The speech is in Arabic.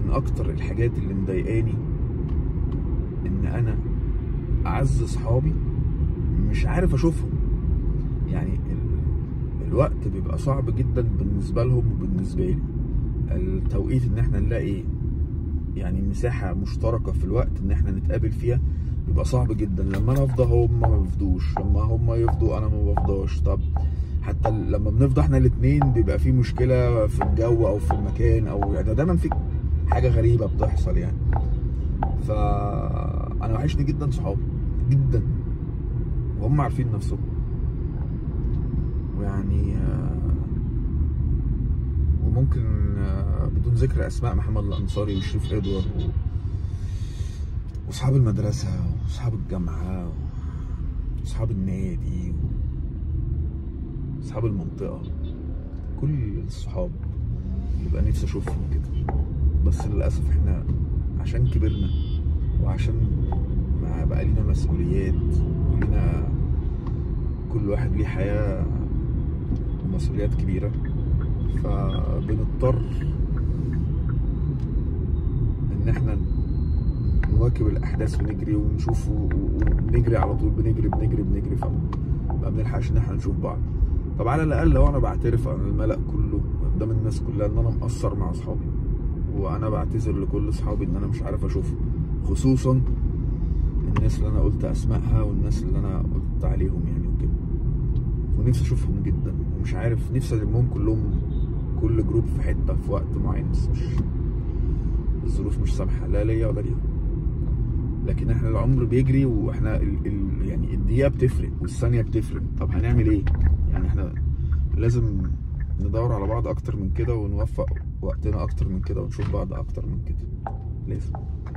من اكتر الحاجات اللي مضايقاني ان انا اعز اصحابي مش عارف اشوفهم. يعني الوقت بيبقى صعب جدا بالنسبه لهم وبالنسبه لي. التوقيت ان احنا نلاقي يعني مساحه مشتركه في الوقت ان احنا نتقابل فيها بيبقى صعب جدا. لما انا افضى هم ما بيفضوش، لما هم يفضوا انا ما بفضاش. طب حتى لما بنفضى احنا الاثنين بيبقى في مشكله في الجو او في المكان، او يعني دايما في حاجه غريبه بتحصل يعني. فانا وحشني جدا صحابي جدا، وهم عارفين نفسهم. ويعني وممكن بدون ذكر اسماء، محمد الانصاري وشريف ادوار واصحاب المدرسه واصحاب الجامعه واصحاب النادي واصحاب المنطقه، كل الصحاب اللي بقى نفسي اشوفهم كده. بس للاسف احنا عشان كبرنا وعشان ما بقى لينا مسؤوليات ولينا كل واحد ليه حياه ومسؤوليات كبيره، فبنضطر ان احنا نواكب الاحداث ونجري ونشوف ونجري على طول، بنجري فما بنلحقش ان احنا نشوف بعض. طب على الاقل لو انا بعترف عن الملأ كله قدام الناس كلها ان انا مقصر مع اصحابي، وانا بعتذر لكل اصحابي ان انا مش عارف اشوفهم، خصوصا الناس اللي انا قلت اسمائها والناس اللي انا قلت عليهم يعني وكده. ونفسي اشوفهم جدا ومش عارف، نفسي المهم كلهم كل جروب في حته في وقت معين، بس مش الظروف مش سامحه لا ليا ولا ليهم. لكن احنا العمر بيجري واحنا يعني الدقيقه بتفرق والثانيه بتفرق. طب هنعمل ايه؟ يعني احنا لازم ندور على بعض اكتر من كده ونوفق وقتنا اكتر من كده ونشوف بعض اكتر من كده، لازم.